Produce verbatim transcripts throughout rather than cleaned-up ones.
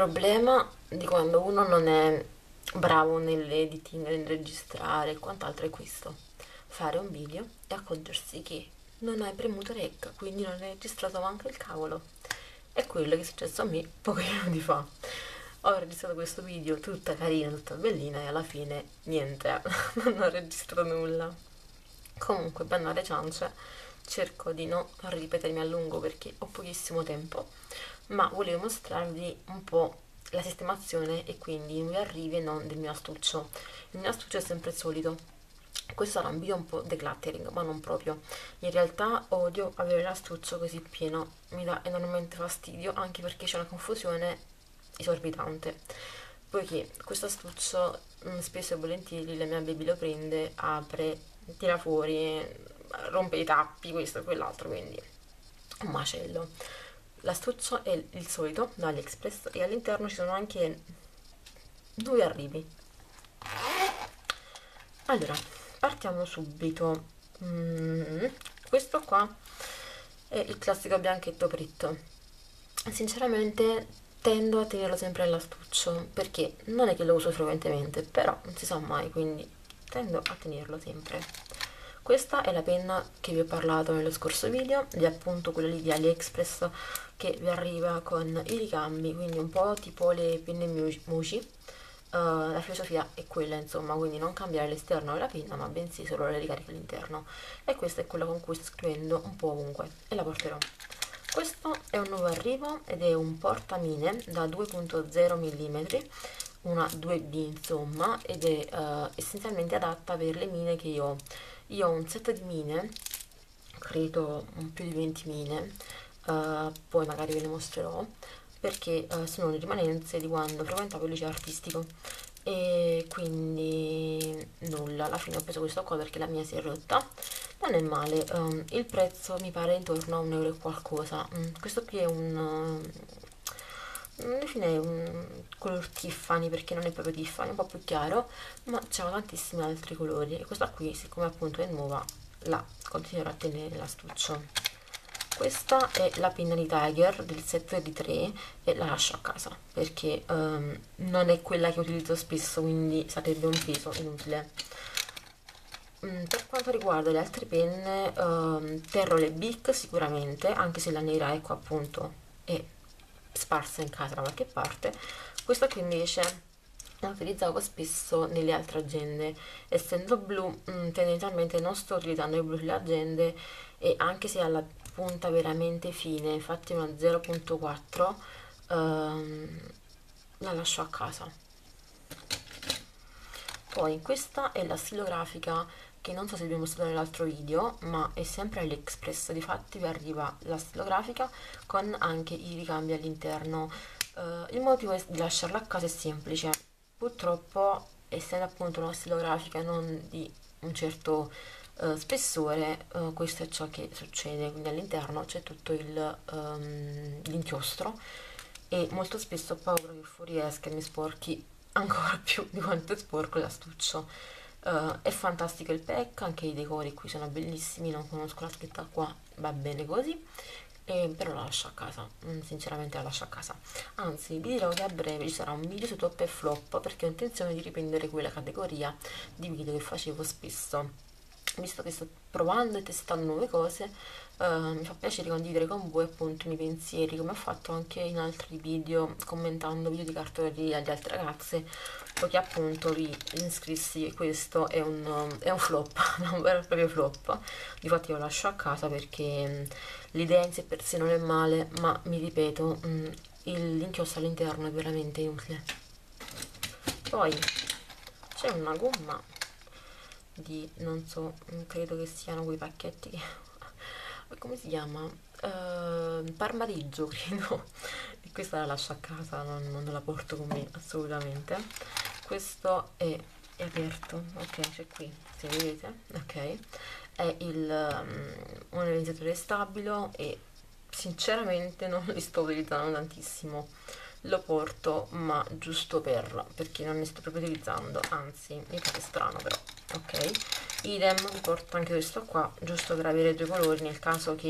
problema di quando uno non è bravo nell'editing, nel registrare e quant'altro è questo: fare un video e accorgersi che non hai premuto rec, quindi non hai registrato manco il cavolo. È quello che è successo a me pochi minuti fa. Ho registrato questo video tutta carina, tutta bellina e alla fine niente, non ho registrato nulla. Comunque, bene alle ciance, cerco di non ripetermi a lungo perché ho pochissimo tempo, ma volevo mostrarvi un po' la sistemazione e quindi i nuovi arrivi e non del mio astuccio. Il mio astuccio è sempre il solito. Questo sarà un video un po' decluttering, ma non proprio. In realtà odio avere l'astuccio così pieno, mi dà enormemente fastidio, anche perché c'è una confusione esorbitante. Poiché questo astuccio mh, spesso e volentieri la mia baby lo prende, apre, tira fuori, rompe i tappi, questo e quell'altro, quindi un macello. L'astuccio è il solito da AliExpress e all'interno ci sono anche due arrivi. Allora, partiamo subito. Mm, questo qua è il classico bianchetto fritto. Sinceramente tendo a tenerlo sempre all'astuccio perché non è che lo uso frequentemente, però non si sa mai, quindi tendo a tenerlo sempre. Questa è la penna che vi ho parlato nello scorso video, ed è appunto quella lì di AliExpress che vi arriva con i ricambi, quindi un po' tipo le penne Muji. Uh, la filosofia è quella, insomma, quindi non cambiare l'esterno della penna, ma bensì solo le ricariche all'interno. E questa è quella con cui sto scrivendo un po' ovunque e la porterò. Questo è un nuovo arrivo ed è un portamine da due punto zero millimetri, una due B insomma, ed è uh, essenzialmente adatta per le mine che io ho. Io ho un set di mine, credo più di venti mine, uh, poi magari ve le mostrerò, perché uh, sono le rimanenze di quando frequentavo il liceo artistico e quindi nulla, alla fine ho preso questo qua perché la mia si è rotta. Non è male, um, il prezzo mi pare intorno a un euro e qualcosa. Mm, questo qui è un uh, non definirei un color Tiffany perché non è proprio Tiffany, è un po' più chiaro, ma c'erano tantissimi altri colori e questa qui, siccome appunto è nuova, la continuerò a tenere nell'astuccio. Questa è la penna di Tiger del set di tre e la lascio a casa perché um, non è quella che utilizzo spesso, quindi sarebbe un peso inutile. Mm, per quanto riguarda le altre penne, um, terrò le Bic sicuramente, anche se la nera, ecco appunto, è sparsa in casa da qualche parte. Questa qui invece la utilizzavo spesso nelle altre agende, essendo blu, mh, tendenzialmente non sto utilizzando il blu sulle agende e anche se ha la punta veramente fine, infatti una zero punto quattro, ehm, la lascio a casa. Poi questa è la stilografica che non so se vi ho mostrato nell'altro video, ma è sempre AliExpress, difatti vi arriva la stilografica con anche i ricambi all'interno. Uh, il motivo di lasciarla a casa è semplice, purtroppo essendo appunto una stilografica non di un certo uh, spessore, uh, questo è ciò che succede, quindi all'interno c'è tutto il, um, l'inchiostro e molto spesso ho paura che fuoriesca e mi sporchi ancora più di quanto è sporco l'astuccio. Uh, è fantastico il pack, anche i decori qui sono bellissimi, non conosco la scritta qua, va bene così, eh, però la lascio a casa, mm, sinceramente la lascio a casa. Anzi, vi dirò che a breve ci sarà un video su top e flop perché ho intenzione di riprendere quella categoria di video che facevo spesso. Visto che sto provando e testando nuove cose, eh, mi fa piacere condividere con voi appunto i miei pensieri, come ho fatto anche in altri video commentando video di cartoleria di altre ragazze, poiché appunto vi iscrissi che questo è un, è un flop, un vero e proprio flop. Difatti lo lascio a casa perché mh, l'idea in sé per sé non è male, ma mi ripeto, mh, l'inchiostro all'interno è veramente inutile. Poi c'è una gomma di, non so, credo che siano quei pacchetti che come si chiama? Uh, Parmariggio credo, e questa la lascio a casa, non, non la porto con me assolutamente. Questo è, è aperto, ok, c'è qui, se vedete, ok, è il, um, un ionizzatori stabilo e sinceramente non li sto utilizzando tantissimo, lo porto ma giusto per, perché non ne sto proprio utilizzando, anzi mi pare strano però, ok. Idem, vi porto anche questo qua, giusto per avere due colori nel caso che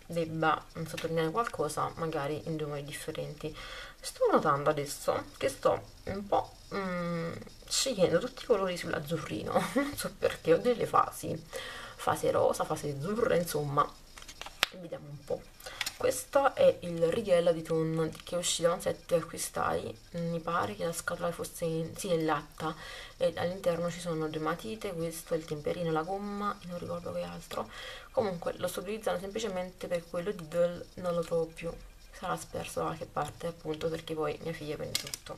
debba sottolineare qualcosa magari in due modi differenti. Sto notando adesso che sto un po' mm, scegliendo tutti i colori sull'azzurrino, non so perché, ho delle fasi, fase rosa, fase azzurra, insomma, vediamo un po'. Questo è il righello di Tun che è uscito da un set che acquistai, mi pare che la scatola fosse in, sì, in latta, e all'interno ci sono due matite, questo è il temperino, la gomma e non ricordo che altro. Comunque lo sto utilizzando semplicemente per quello di Doll, non lo trovo più, sarà sperso da qualche parte, appunto perché poi mia figlia prende tutto.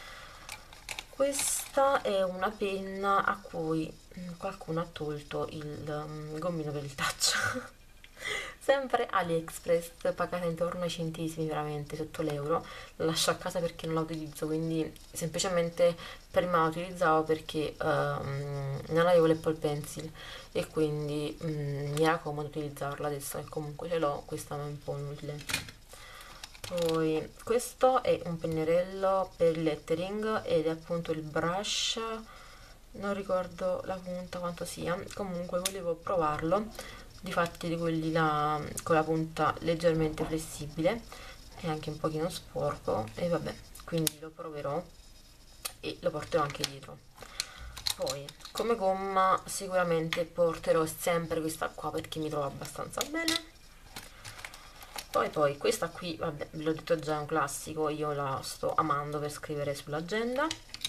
Questa è una penna a cui qualcuno ha tolto il um, gommino per il touch. Sempre AliExpress, pagata intorno ai centesimi, veramente sotto l'euro. La lascio a casa perché non la utilizzo, quindi semplicemente prima la utilizzavo perché um, non avevo l'Apple Pencil e quindi um, mi era comodo utilizzarla. Adesso che comunque ce l'ho, questa è un po' inutile. Poi questo è un pennarello per il lettering ed è appunto il brush, non ricordo la punta quanto sia, comunque volevo provarlo. Difatti di quelli là con la punta leggermente flessibile e anche un pochino sporco, e vabbè, quindi lo proverò e lo porterò anche dietro. Poi come gomma sicuramente porterò sempre questa qua perché mi trovo abbastanza bene. Poi poi questa qui, vabbè, ve l'ho detto già, è un classico, io la sto amando per scrivere sull'agenda.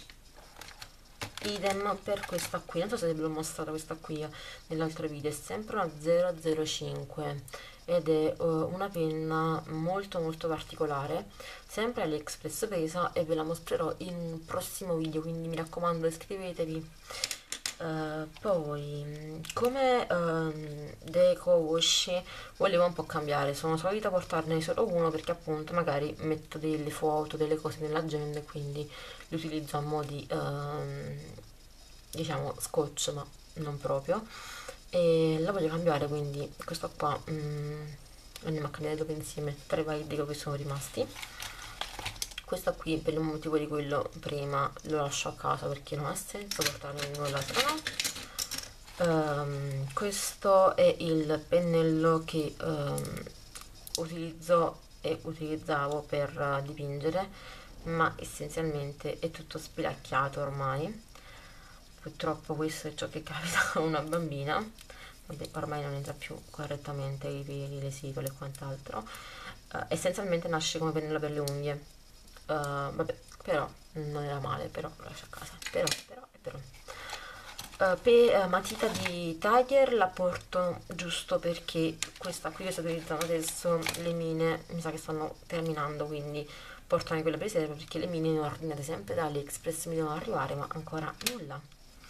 Idem per questa qui, non so se ve l'ho mostrata questa qui nell'altro video, è sempre una zero zero cinque ed è uh, una penna molto molto particolare, sempre AliExpress presa, e ve la mostrerò in un prossimo video, quindi mi raccomando iscrivetevi. Uh, poi come uh, deco washi volevo un po' cambiare, sono solita portarne solo uno perché appunto magari metto delle foto, delle cose nell'agenda e quindi li utilizzo a mo' di uh, diciamo scotch, ma non proprio, e la voglio cambiare, quindi questo qua um, andiamo a cambiare dopo insieme tra i vari deco che sono rimasti. Questa qui per il motivo di quello prima lo lascio a casa perché non ha senso portarlo in nulla se no. Um, questo è il pennello che um, utilizzo e utilizzavo per uh, dipingere, ma essenzialmente è tutto spilacchiato ormai. Purtroppo questo è ciò che capita a una bambina. Vabbè, ormai non entra più correttamente i peli, le setole e quant'altro. Uh, essenzialmente nasce come pennello per le unghie. Uh, vabbè, però non era male, però lo lascio a casa, però, però e però. Uh, per uh, matita di Tiger la porto giusto perché questa qui che sto utilizzando adesso, le mine mi sa che stanno terminando, quindi porto anche quella per riserva perché le mine ne ho ordinate sempre da AliExpress, mi devono arrivare ma ancora nulla.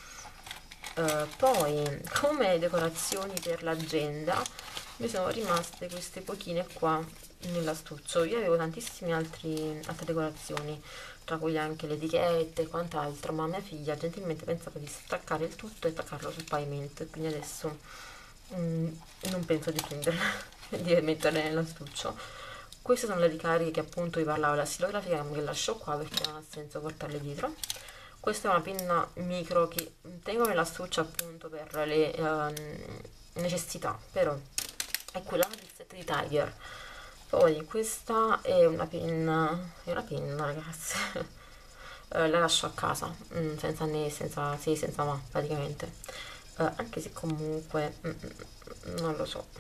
Uh, poi come decorazioni per l'agenda mi sono rimaste queste pochine qua nell'astuccio. Io avevo tantissime altri, altre decorazioni, tra cui anche le etichette e quant'altro, ma mia figlia gentilmente pensava di staccare il tutto e attaccarlo sul pavimento, e quindi adesso mm, non penso di prenderle di metterle nell'astuccio. Queste sono le ricariche che appunto vi parlavo, la stilografica che lascio qua perché non ha senso portarle dietro. Questa è una penna micro che tengo nell'astuccio appunto per le um, necessità, però è quella del set di Tiger. Poi questa è una penna, è una penna ragazzi, eh, la lascio a casa, mm, senza né, senza sì, senza ma praticamente, eh, anche se comunque mm, mm, non lo so,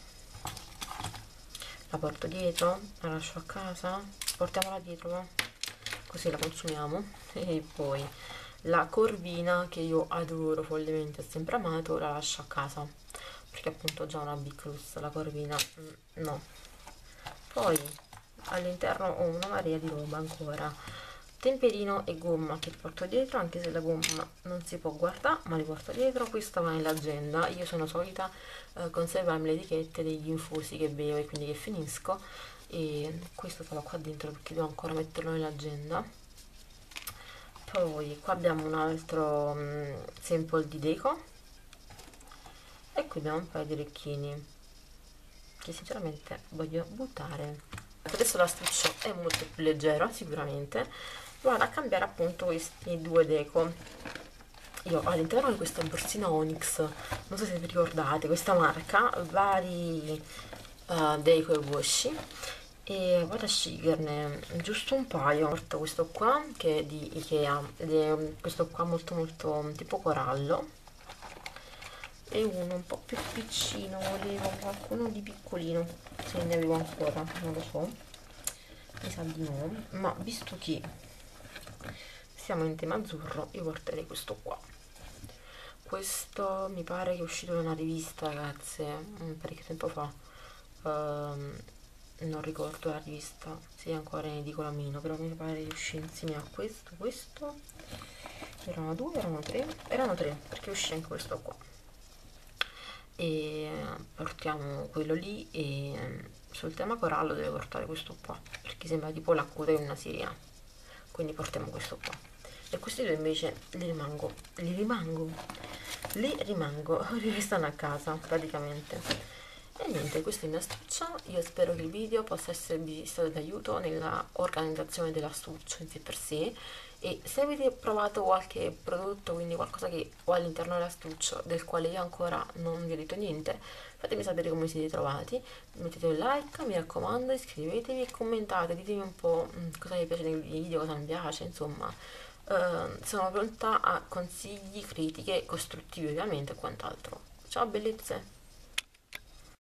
la porto dietro, la lascio a casa, portiamola dietro, va? Così la consumiamo. E poi la corvina che io adoro follemente, ho sempre amato, la lascio a casa perché appunto ho già una Bicrus, la corvina mm, no. Poi all'interno ho una marea di roba ancora, temperino e gomma che porto dietro, anche se la gomma non si può guardare ma li porto dietro. Questa va nell'agenda, io sono solita eh, conservarmi le etichette degli infusi che bevo e quindi che finisco, e questo stava qua dentro perché devo ancora metterlo nell'agenda. Poi qua abbiamo un altro um, sample di deco e qui abbiamo un paio di orecchini che sinceramente voglio buttare. Adesso l'astuccio è molto più leggero, sicuramente vado a cambiare appunto questi due deco. Io all'interno di questa borsina Onyx, non so se vi ricordate questa marca, vari uh, dei quei washi e vado a sceglierne giusto un paio. Porto questo qua che è di Ikea ed è questo qua molto molto tipo corallo, e uno un po' più piccino, volevo qualcuno di piccolino, se ne avevo ancora, non lo so, mi sa di no, ma visto che siamo in tema azzurro io porterei questo qua. Questo mi pare che è uscito da una rivista, ragazze, un parecchio tempo fa. Ehm, non ricordo la rivista, se è ancora in edicola o meno, però mi pare che uscì insieme a questo, questo. Erano due, erano tre? Erano tre, perché uscì anche questo qua. E portiamo quello lì e sul tema corallo devo portare questo qua, perché sembra tipo la coda di una sirena. Quindi portiamo questo qua. E questi due invece li rimango, li rimango, li rimango, restano a casa praticamente. E niente, questo è il mio astuccio, io spero che il video possa esservi stato d'aiuto nella organizzazione dell'astuccio in sé per sé, e se avete provato qualche prodotto, quindi qualcosa che ho all'interno dell'astuccio del quale io ancora non vi ho detto niente, fatemi sapere come siete trovati, mettete un like, mi raccomando, iscrivetevi e commentate, ditemi un po' mm, cosa vi piace nei video, cosa mi piace, insomma. Eh, sono pronta a consigli, critiche costruttive ovviamente e quant'altro. Ciao bellezze!